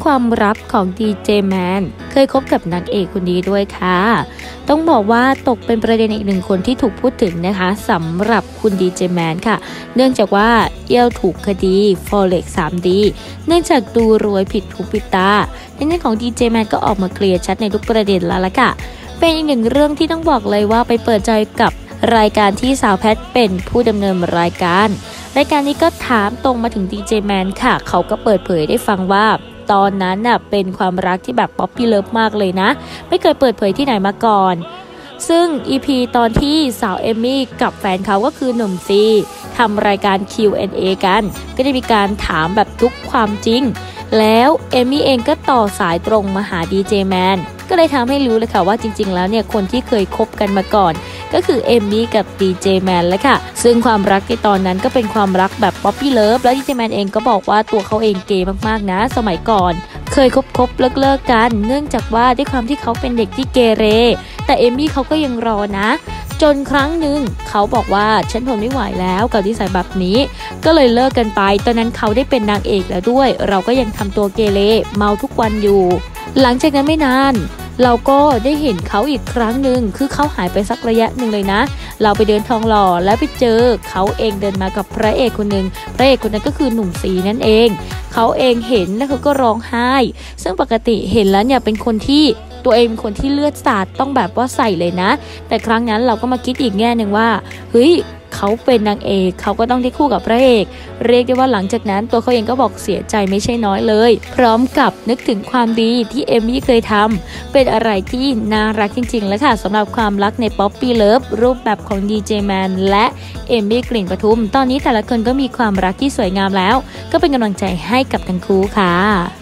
ความลับของดีเจแมนเคยคบกับนางเอกคนนี้ด้วยค่ะต้องบอกว่าตกเป็นประเด็นอีกหนึ่งคนที่ถูกพูดถึงนะคะสำหรับคุณดีเจแมนค่ะเนื่องจากว่าเอี้ยวถูกคดี Forex 3D เนื่องจากดูรวยผิดหูผิดตาในเรื่องของดีเจแมนก็ออกมาเคลียร์ชัดในทุกประเด็นแล้วล่ะค่ะเป็นอีกหนึ่งเรื่องที่ต้องบอกเลยว่าไปเปิดใจกับรายการที่สาวแพทเป็นผู้ดำเนินรายการนี้ก็ถามตรงมาถึงดีเจแมนค่ะเขาก็เปิดเผยได้ฟังว่าตอนนั้นน่ะเป็นความรักที่แบบป๊อปปี้เลิฟมากเลยนะไม่เคยเปิดเผยที่ไหนมาก่อนซึ่ง EP ตอนที่สาวเอมมี่กับแฟนเขาก็คือหนุ่มซีทำรายการ Q&A กันก็ได้มีการถามแบบทุกความจริงแล้วเอมมี่เองก็ต่อสายตรงมาหาดีเจแมนก็เลยทำให้รู้เลยค่ะว่าจริงๆแล้วเนี่ยคนที่เคยคบกันมาก่อนก็คือเอมมี่กับดีเจแมนแล้วค่ะซึ่งความรักในตอนนั้นก็เป็นความรักแบบป๊อปปี้เลิฟแล้วดีเจแมนเองก็บอกว่าตัวเขาเองเกย์มากๆนะสมัยก่อนเคยคบเลิกกันเนื่องจากว่าด้วยความที่เขาเป็นเด็กที่เกเรแต่เอมมี่เขาก็ยังรอนะจนครั้งหนึ่งเขาบอกว่าฉันทนไม่ไหวแล้วกับนิสัยแบบนี้ก็เลยเลิกกันไปตอนนั้นเขาได้เป็นนางเอกแล้วด้วยเราก็ยังทำตัวเกเรเมาทุกวันอยู่หลังจากนั้นไม่นานเราก็ได้เห็นเขาอีกครั้งหนึ่งคือเขาหายไปสักระยะหนึ่งเลยนะเราไปเดินทองหล่อแล้วไปเจอเขาเองเดินมากับพระเอกคนหนึ่งพระเอกคนนั้นก็คือหนุ่มสีนั่นเองเขาเองเห็นแล้วเขาก็ร้องไห้ซึ่งปกติเห็นแล้วเนี่ยเป็นคนที่ตัวเองเป็นคนที่เลือดสาดต้องแบบว่าใส่เลยนะแต่ครั้งนั้นเราก็มาคิดอีกแง่หนึ่งว่าเฮ้ยเขาเป็นนางเอกเขาก็ต้องได้คู่กับพระเอกเรียกได้ว่าหลังจากนั้นตัวเขาเองก็บอกเสียใจไม่ใช่น้อยเลยพร้อมกับนึกถึงความดีที่เอมมี่เคยทำเป็นอะไรที่น่ารักจริงๆแล้วค่ะสำหรับความรักในป๊อปปี้เลิฟรูปแบบของดีเจแมนและเอมมี่กลิ่นปทุมตอนนี้แต่ละคนก็มีความรักที่สวยงามแล้วก็เป็นกำลังใจให้กับทั้งคู่ค่ะ